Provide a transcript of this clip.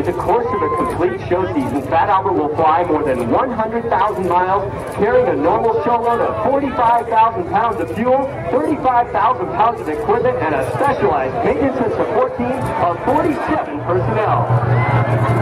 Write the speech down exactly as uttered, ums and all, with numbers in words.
During the course of a complete show season, Fat Albert will fly more than one hundred thousand miles, carrying a normal show load of forty-five thousand pounds of fuel, thirty-five thousand pounds of equipment, and a specialized maintenance and support team of forty-seven personnel.